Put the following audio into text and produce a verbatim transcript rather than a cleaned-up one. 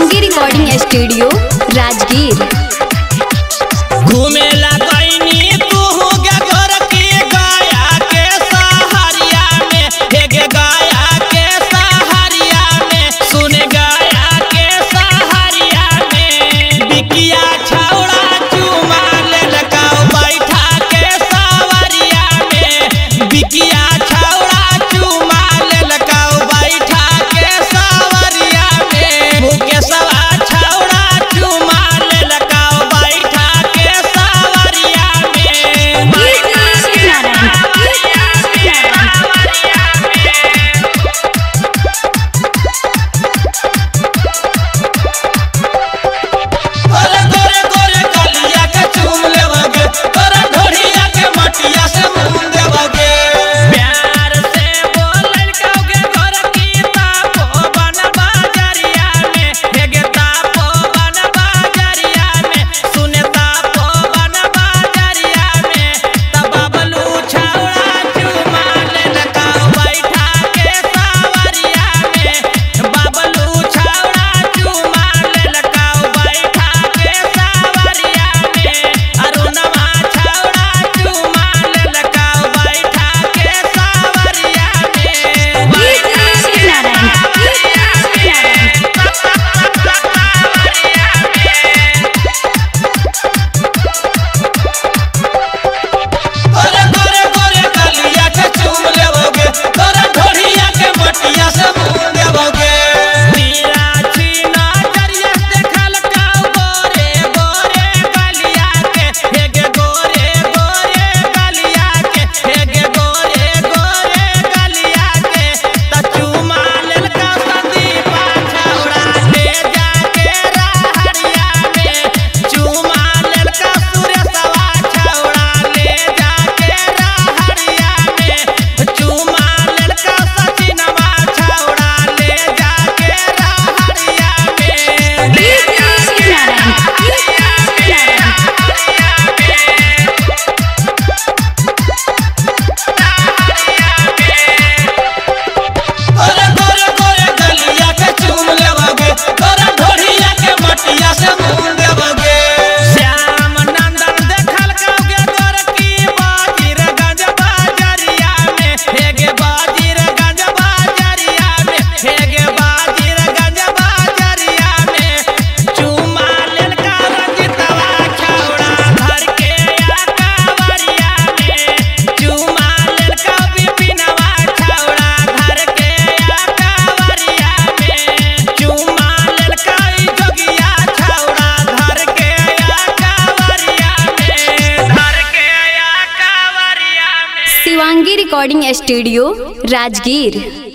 Shivangi recording studio Rajgir. घूमेला गईनी तू गे घर के गाया के सहारिया में, हे गे गाया के सहारिया में, सुने गाया के सहारिया में। बिकिया छौड़ा चुमा ले लगाओ बैठा के सवारिया में, बिकिया छौड़ा चुमा ले लगाओ बैठा के सवारिया में। भूखे सवा छौड़ा चुमा ले लगाओ बैठा के सवारिया में। अरे गोरे गोरे गलिया के चूम लेवगे, तोरा ढोढ़िया के मटिया से मुंह देवगे। प्यार से बोलल कौगे घर की तापो बन बाजरिया में, हे गे तापो बन बाजरिया में, सुने तापो बन बाजरिया में। तब बबलू छौड़ा चुमा ले लगाओ बैठा के सवारिया में, बबलू छौड़ा चुमा ले लगाओ बैठा के सवारिया में। अरुणवा छौड़ा चुमा ले लगाओ बैठा के सवारिया में। अरे गोरे गोरे गलिया के चूम लेवोगे, तोरा ढोढ़िया के मटिया से मुंह देवोगे। तीरा छीना जरिया देखल काऊ गोरे गोरे गलिया के, हे गे गोरे गोरे गलिया के, हे गे गोरे गोरे गलिया के। त चुमा लेल का संदीपा छौड़ा ले जाके रहरिया में, चुमा लेल का सुरेशवा छौड़ा ले जाके रहरिया में, चुमा लेल का सचिनवा छौड़ा ले जाके रहरिया में। अरे गोरे गोरे गलिया के चूम लेवगे, तोरा ढोढ़िया के मटिया से मुंह देवगे। श्याम नंदन देखल कौगे घर की बाजीरगंज बाजरिया में, हे गे बाजीरगंज बाजरिया में, हे गे बाजीरगंज बाजरिया में। चुमा लेल का रंजितवा छौड़ा धर के आ कावरिया में, चुमा लेल का विपिनवा छौड़ा धर के आ कावरिया में, चुमा लेल का ई जोगिया छौड़ा धर के आ कावरिया में, धर के आ कावरिया में। Shivangi recording studio Rajgir.